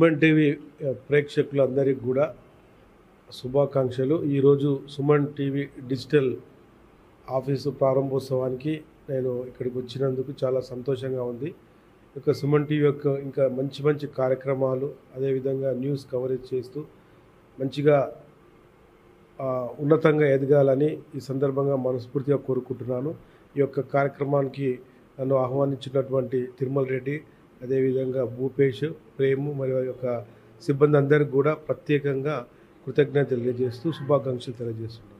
Suman TV ప్రేక్షకులందరికీ కూడా శుభాకాంక్షలు. ఈరోజు సుమన్ టీవీ డిజిటల్ ఆఫీసు ప్రారంభోత్సవానికి నేను ఇక్కడికి వచ్చినందుకు చాలా సంతోషంగా ఉంది. ఇక సుమన్ టీవీ యొక్క ఇంకా మంచి మంచి కార్యక్రమాలు, అదేవిధంగా న్యూస్ కవరేజ్ చేస్తూ మంచిగా ఉన్నతంగా ఎదగాలని ఈ సందర్భంగా మనస్ఫూర్తిగా కోరుకుంటున్నాను. ఈ యొక్క కార్యక్రమానికి నన్ను ఆహ్వానించినటువంటి తిరుమల రెడ్డి, అదేవిధంగా భూపేష్, ప్రేమ్ మరియు యొక్క సిబ్బంది అందరికీ కూడా ప్రత్యేకంగా కృతజ్ఞత తెలియజేస్తూ శుభాకాంక్షలు తెలియజేస్తున్నాను.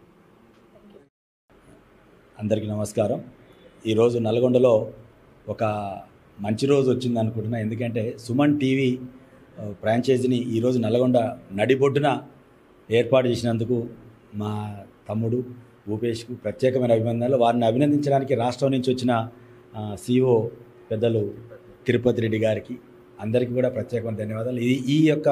అందరికీ నమస్కారం. ఈరోజు నల్గొండలో ఒక మంచి రోజు వచ్చింది అనుకుంటున్నా. ఎందుకంటే సుమన్ టీవీ ఫ్రాంచైజీని ఈరోజు నల్గొండ నడిబొడ్డున ఏర్పాటు చేసినందుకు మా తమ్ముడు భూపేష్కు ప్రత్యేకమైన అభినందనలు. వారిని అభినందించడానికి రాష్ట్రం నుంచి వచ్చిన CEO పెద్దలు తిరుపతి రెడ్డి గారికి అందరికీ కూడా ప్రత్యేకమైన ధన్యవాదాలు. ఈ యొక్క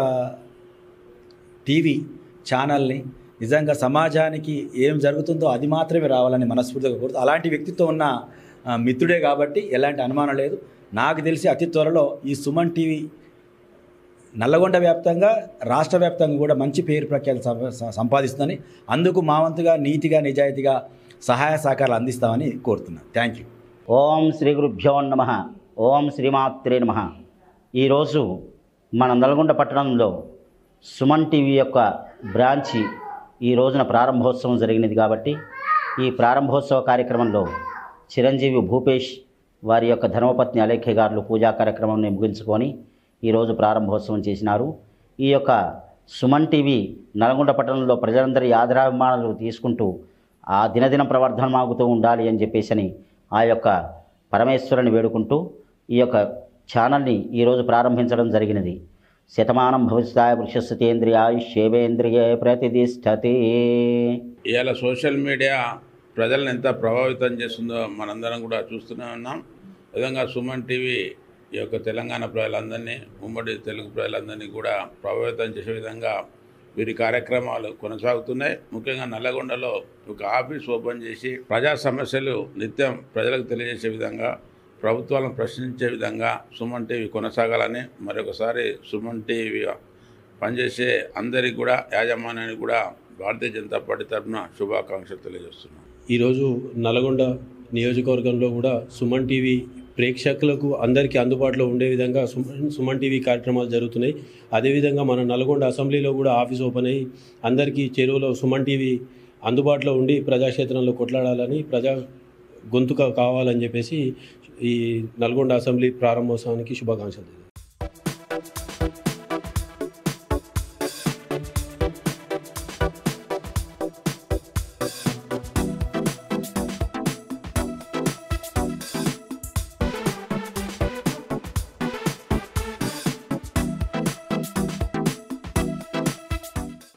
టీవీ ఛానల్ని నిజంగా సమాజానికి ఏం జరుగుతుందో అది మాత్రమే రావాలని మనస్ఫూర్తిగా కోరుతూ, అలాంటి వ్యక్తిత్వం ఉన్న మిత్రుడే కాబట్టి ఎలాంటి అనుమానం లేదు. నాకు తెలిసి అతి త్వరలో ఈ సుమన్ టీవీ నల్లగొండ వ్యాప్తంగా, రాష్ట్ర వ్యాప్తంగా కూడా మంచి పేరు ప్రఖ్యాలు సంపాదిస్తుందని, అందుకు మా వంతుగా నీతిగా నిజాయితీగా సహాయ సహకారాలు అందిస్తామని కోరుతున్నాను. Thank you. ఓం శ్రీ గురుభ్యో నమః. ఓం శ్రీమాత్రే నమః. ఈరోజు మన నల్గొండ పట్టణంలో సుమన్ టీవీ యొక్క బ్రాంచి ఈ రోజున ప్రారంభోత్సవం జరిగినది కాబట్టి ఈ ప్రారంభోత్సవ కార్యక్రమంలో చిరంజీవి భూపేష్ వారి యొక్క ధర్మపత్ని అలేఖ్య గారు పూజా కార్యక్రమాన్ని ముగించుకొని ఈరోజు ప్రారంభోత్సవం చేసినారు. ఈ యొక్క సుమన్ టీవీ నల్గొండ పట్టణంలో ప్రజలందరి ఆదరాభిమానాలు తీసుకుంటూ ఆ దినదిన ప్రవర్ధనమాగుతూ ఉండాలి అని చెప్పేసి ఆ యొక్క పరమేశ్వరుని వేడుకుంటూ ఈ యొక్క ఛానల్ని ఈరోజు ప్రారంభించడం జరిగినది. శతమానం భవిష్యాయ వృషస్సేంద్రియాయుష్యేవేంద్రియే ప్రతిష్టతి. ఇవాళ సోషల్ మీడియా ప్రజలను ఎంత ప్రభావితం చేస్తుందో మనందరం కూడా చూస్తూనే ఉన్నాం. విధంగా సుమన్ టీవీ ఈ యొక్క తెలంగాణ ప్రజలందరినీ, ఉమ్మడి తెలుగు ప్రజలందరినీ కూడా ప్రభావితం చేసే విధంగా వీరి కార్యక్రమాలు కొనసాగుతున్నాయి. ముఖ్యంగా నల్లగొండలో ఒక ఆఫీస్ ఓపెన్ చేసి ప్రజా సమస్యలు నిత్యం ప్రజలకు తెలియజేసే విధంగా, ప్రభుత్వాలను ప్రశ్నించే విధంగా సుమన్ టీవీ కొనసాగాలని మరొకసారి సుమన్ టీవీ పనిచేసే అందరికీ కూడా, యాజమాన్యానికి కూడా భారతీయ జనతా పార్టీ తరఫున శుభాకాంక్షలు తెలియజేస్తున్నాం. ఈరోజు నల్గొండ నియోజకవర్గంలో కూడా సుమన్ టీవీ ప్రేక్షకులకు అందరికీ అందుబాటులో ఉండే విధంగా సుమన్ టీవీ కార్యక్రమాలు జరుగుతున్నాయి. అదేవిధంగా మన నల్గొండ అసెంబ్లీలో కూడా ఆఫీస్ ఓపెన్ అయ్యి అందరికీ చెరువులో సుమన్ టీవీ అందుబాటులో ఉండి ప్రజాక్షేత్రంలో కొట్లాడాలని, ప్రజా గొంతుక కావాలని చెప్పేసి ఈ నల్గొండ అసెంబ్లీ ప్రారంభోత్సవానికి శుభాకాంక్షలు.